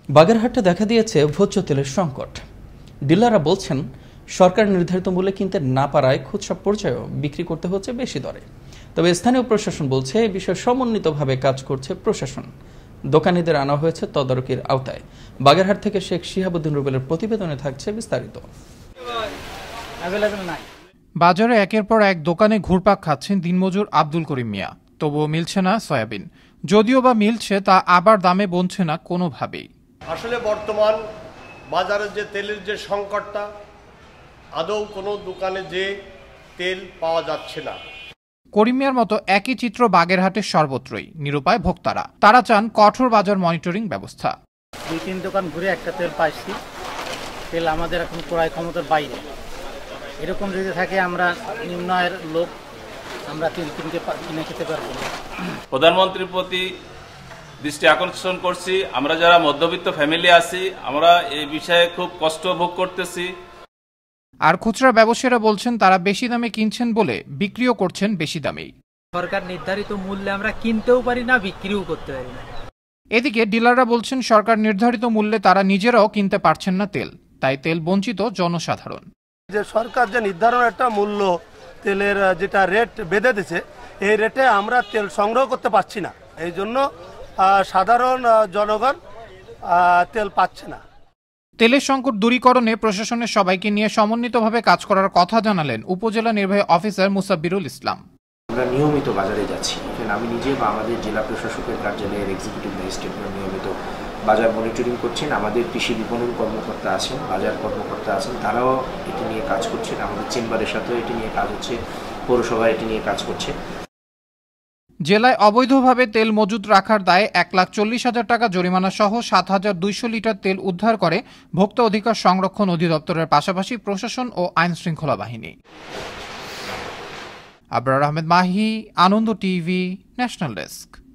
বাগেরহাটে দেখা দিয়েছে ভোজ্য তেলের সংকট। ডিলাররা বলছেন সরকার নির্ধারিত মূল্যে কিনতে না পারায় খুচরা পর্যায়েও বিক্রি করতে হচ্ছে বেশি দরে। তবে স্থানীয় প্রশাসন বলছে এই বিষয়ে সমন্বিতভাবে কাজ করছে প্রশাসন। দোকানীদের আনা হয়েছে তদারকির আওতায়। বাগেরহাট থেকে শেখ শিহাবুদ্দিন রুবেলের প্রতিবেদনে থাকছে বিস্তারিত। বাজারে একের পর এক দোকানে ঘুরপাক খাচ্ছেন দিনমজুর আব্দুল করিম মিয়া। তবুও মিলছে না সয়াবিন, যদিও বা মিলছে তা আবার দামে বনছে না কোনোভাবেই। আসলে বর্তমান বাজারে যে তেলের যে সংকটটা, আদৌ কোনো দোকানে যে তেল পাওয়া যাচ্ছে না। করিম মিয়ার মতো একই চিত্র বাগেরহাটের সর্বত্রই। নিরুপায় ভোক্তারা, তারা চান কঠোর বাজার মনিটরিং ব্যবস্থা। 2-3 দোকান ঘুরে একটা তেল পাইছি, তেল আমাদের এখন ক্রয় ক্ষমতার বাইরে। এরকম যদি থাকে আমরা নিম্ন আয়ের লোক, আমরা তেল কিনে খেতে পারবো না। প্রধানমন্ত্রীর প্রতি দৃষ্টি আকর্ষণ করছি, আমরা যারা মধ্যবিত্ত ফ্যামিলি আছি, আমরা এই বিষয়ে খুব কষ্ট ভোগ করতেছি। আর খুচরা ব্যবসায়ীরা বলছেন তারা বেশি দামে কিনছেন বলে বিক্রিও করছেন বেশি দামেই। সরকার নির্ধারিত মূল্যে আমরা কিনতেও পারি না, বিক্রিও করতে পারি না। এদিকে ডিলাররা বলছেন সরকার নির্ধারিত মূল্যে তারা নিজেরাও কিনতে পারছেন না তেল, তাই তেল বঞ্চিত জনসাধারণ। যে সরকার যে নির্ধারণ একটা মূল্য তেলের যেটা রেট বেঁধে দিয়েছে, এই রেটে আমরা তেল সংগ্রহ করতে পারছি না। এই জন্য সাধারণ জনগণ তেল পাচ্ছে না। তেলের সংকট দূরীকরণে প্রশাসনের সবাইকে নিয়ে সমন্বিতভাবে কাজ করার কথা জানালেন উপজেলা নির্বাহী অফিসার মুসাব্বিরুল ইসলাম। আমরা নিয়মিত বাজারে যাচ্ছি, আমি নিজে বা আমাদের জেলা প্রশাসকের কার্যালয়ের এক্সিকিউটিভ ম্যাজিস্ট্রেটরা নিয়মিত বাজার মনিটরিং করছেন। আমাদের কৃষি বিপণন কর্মকর্তা আছেন, বাজার কর্মকর্তা আছেন, তারাও এটি নিয়ে কাজ করছেন। আমাদের চেম্বারের সাথেও এটি নিয়ে কাজ হচ্ছে, পৌরসভা এটি নিয়ে কাজ করছে। জেলায় অবৈধভাবে তেল মজুত রাখার দায়ে 1,40,000 টাকা জরিমানা সহ 7,200 লিটার তেল উদ্ধার করে ভোক্তা অধিকার সংরক্ষণ অধিদপ্তরের পাশাপাশি প্রশাসন ও আইন শৃঙ্খলা বাহিনী। Abrar Ahmed Mahi, Ananda TV, national desk.